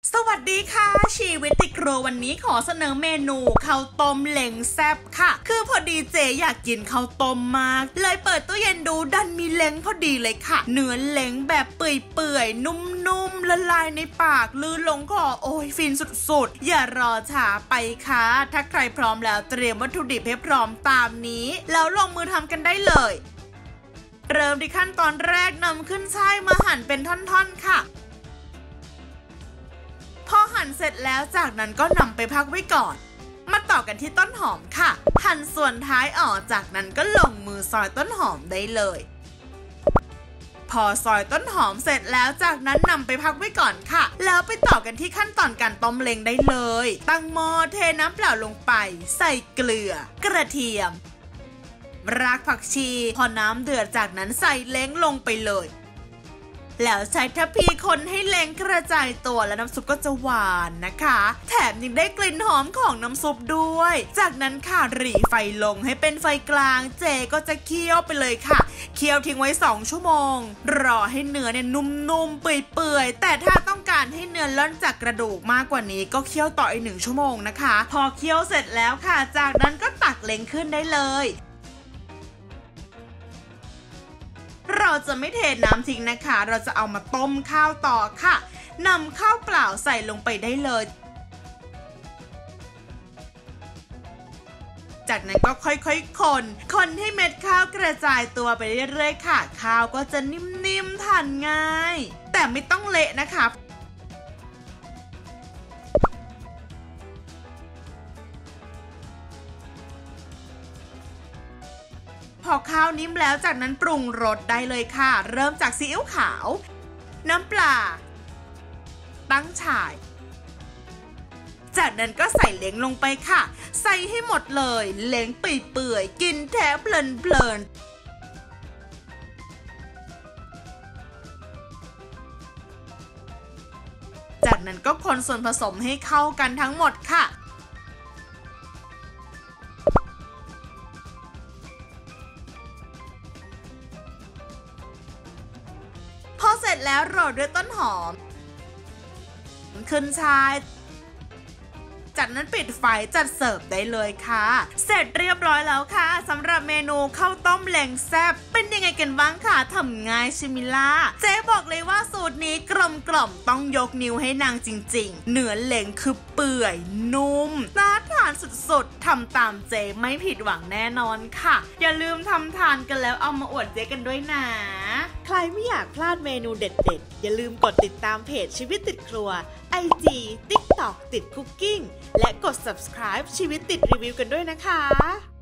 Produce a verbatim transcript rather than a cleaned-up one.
สวัสดีค่ะชีวิตติดครัววันนี้ขอเสนอเมนูข้าวต้มเล้งแซ่บค่ะคือพอดีเจอยากกินข้าวต้มมากเลยเปิดตู้เย็นดูดันมีเล้งพอดีเลยค่ะเนื้อเล้งแบบเปื่อยๆนุ่มๆละลายในปากลื่นลงคอโอ้ยฟินสุดๆอย่ารอช้าไปค่ะถ้าใครพร้อมแล้วเตรียมวัตถุดิบให้พร้อมตามนี้แล้วลงมือทำกันได้เลยเริ่มที่ขั้นตอนแรกนำขึ้นช่ายมาหั่นเป็นท่อนๆค่ะพอหั่นเสร็จแล้วจากนั้นก็นำไปพักไว้ก่อนมาต่อกันที่ต้นหอมค่ะหั่นส่วนท้ายออกจากนั้นก็ลงมือซอยต้นหอมได้เลยพอซอยต้นหอมเสร็จแล้วจากนั้นนำไปพักไว้ก่อนค่ะแล้วไปต่อกันที่ขั้นตอนการต้มเล้งได้เลยตั้งหม้อเทน้ำเปล่าลงไปใส่เกลือกระเทียมรากผักชีพอน้ำเดือดจากนั้นใส่เล้งลงไปเลยแล้วใช้ทัพพีคนให้เล้งกระจายตัวและน้ำซุปก็จะหวานนะคะแถมยังได้กลิ่นหอมของน้ำซุปด้วยจากนั้นค่ะหรี่ไฟลงให้เป็นไฟกลางเจก็จะเคี่ยวไปเลยค่ะเคี่ยวทิ้งไว้สองชั่วโมงรอให้เนื้อเนี่ยนุ่มๆเปื่อยๆแต่ถ้าต้องการให้เนื้อล่อนจากกระดูกมากกว่านี้ก็เคี่ยวต่ออีกหนึ่งชั่วโมงนะคะพอเคี่ยวเสร็จแล้วค่ะจากนั้นก็ตักเล้งขึ้นได้เลยเราจะไม่เทน้ำทิ้งนะคะเราจะเอามาต้มข้าวต่อค่ะนำข้าวเปล่าใส่ลงไปได้เลยจากนั้นก็ค่อยๆคนคนให้เม็ดข้าวกระจายตัวไปเรื่อยๆค่ะข้าวก็จะนิ่มๆทานง่ายแต่ไม่ต้องเละนะคะพอข้าวนิ่มแล้วจากนั้นปรุงรสได้เลยค่ะเริ่มจากซีอิ๊วขาวน้ำปลาตั้งฉ่ายจากนั้นก็ใส่เล้งลงไปค่ะใส่ให้หมดเลยเล้งเปื่อยๆกินแท้เพลินๆจากนั้นก็คนส่วนผสมให้เข้ากันทั้งหมดค่ะพอเสร็จแล้วโรยด้วยต้นหอมขึ้นช่ายจากนั้นปิดไฟจัดเสิร์ฟได้เลยค่ะเสร็จเรียบร้อยแล้วค่ะสำหรับเมนูข้าวต้มเล้งแซ่บเป็นยังไงกันบ้างค่ะทำง่ายใช่ไหมล่ะเจ๊บอกเลยว่าสูตรนี้กลมกล่อมต้องยกนิ้วให้นางจริงๆเนื้อเล้งคือเปื่อยนุ่มน่าทานสุดๆทำตามเจ๊ไม่ผิดหวังแน่นอนค่ะอย่าลืมทำทานกันแล้วเอามาอวดเจ๊กันด้วยนะใครไม่อยากพลาดเมนูเด็ดๆอย่าลืมกดติดตามเพจชีวิตติดครัว ไอ จี ติ๊กต็อก ติดคุกกิ้งและกด ซับสไครบ์ ชีวิตติดรีวิวกันด้วยนะคะ